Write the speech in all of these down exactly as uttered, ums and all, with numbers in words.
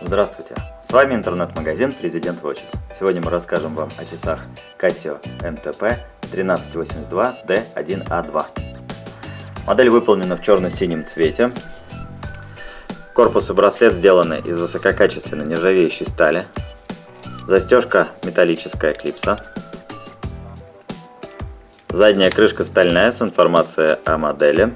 Здравствуйте, с вами интернет-магазин Президент Watches. Сегодня мы расскажем вам о часах Casio эм тэ пэ тринадцать восемьдесят два дэ один а два. Модель выполнена в черно-синем цвете. Корпус и браслет сделаны из высококачественной нержавеющей стали. Застежка металлическая клипса. Задняя крышка стальная с информацией о модели.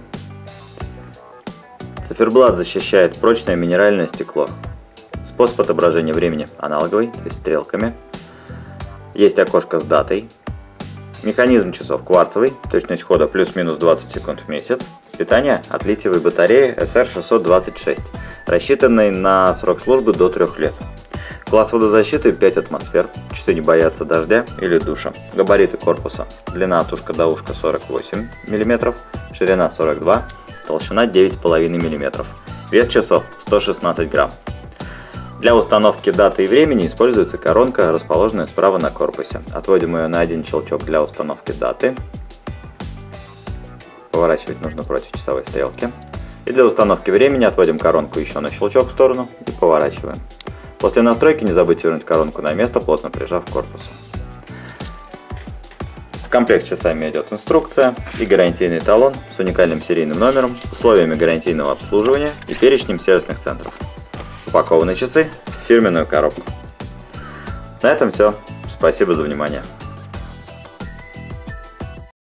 Циферблат защищает прочное минеральное стекло. Способ отображения времени аналоговый, то есть стрелками. Есть окошко с датой. Механизм часов кварцевый, точность хода плюс-минус двадцать секунд в месяц. Питание от литиевой батареи эс эр шестьсот двадцать шесть, рассчитанной на срок службы до трёх лет. Класс водозащиты пять атмосфер, часы не боятся дождя или душа. Габариты корпуса: длина от ушка до ушка сорок восемь миллиметров, ширина сорок два, толщина девять и пять миллиметров. Вес часов сто шестнадцать грамм. Для установки даты и времени используется коронка, расположенная справа на корпусе. Отводим ее на один щелчок для установки даты. Поворачивать нужно против часовой стрелки. И для установки времени отводим коронку еще на щелчок в сторону и поворачиваем. После настройки не забудьте вернуть коронку на место, плотно прижав к корпусу. В комплект с часами идет инструкция и гарантийный талон с уникальным серийным номером, условиями гарантийного обслуживания и перечнем сервисных центров. Упакованы часы в фирменную коробку. На этом все. Спасибо за внимание.